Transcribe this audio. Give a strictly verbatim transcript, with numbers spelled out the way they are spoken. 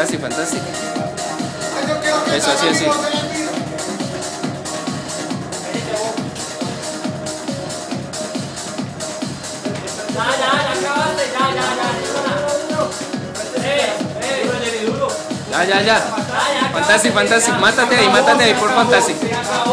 Fantastic, fantastic. Eso, así, así. Ya, ya, ya acabaste, ya, ya, ya. Ya, ya, ya. Fantastic, fantastic. Mátate ahí, mátate ahí por Fantastic.